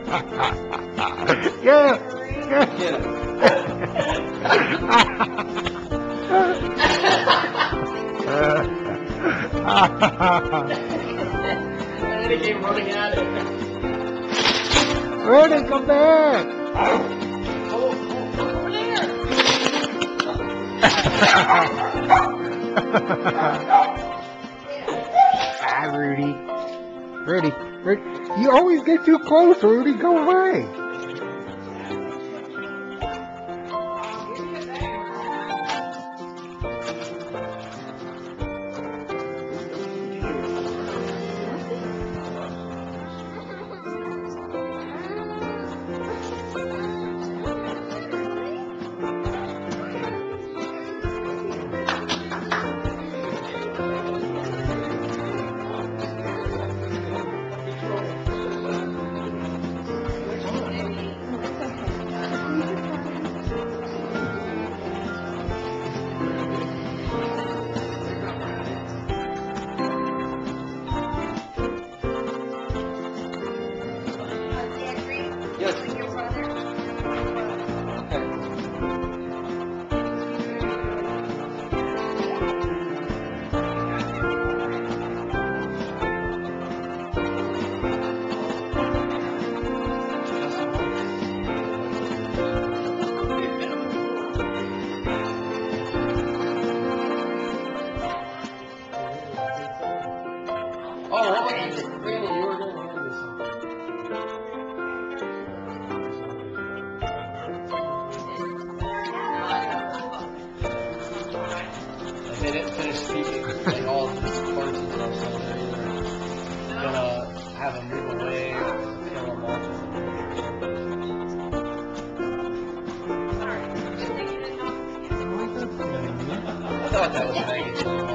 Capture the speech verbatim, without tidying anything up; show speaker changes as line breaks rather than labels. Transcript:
Yeah.
Yeah. And then he came running at it.
Rudy, come back.
Oh, oh, over there.
Ah, Rudy. Rudy. Rudy. You always get too close, Rudy. Go away.
Yes. Oh, what was it? Brandon, you were going to hand me something. Like they didn't finish speaking, like all the parts and stuff, so they're either gonna have him move away or kill him off. I thought that was Megan.